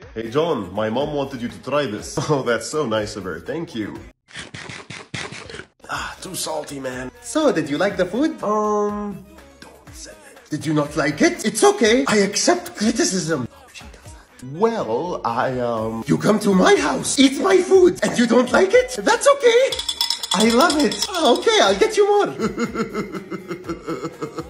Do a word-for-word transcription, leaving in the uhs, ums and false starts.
Hey John, my mom wanted you to try this. Oh, that's so nice of her. Thank you. Ah, too salty, man. So, did you like the food? Um, don't say it. Did you not like it? It's okay. I accept criticism. Oh, she does that. Well, I, um... You come to my house, eat my food, and you don't like it? That's okay. I love it. Okay, I'll get you more.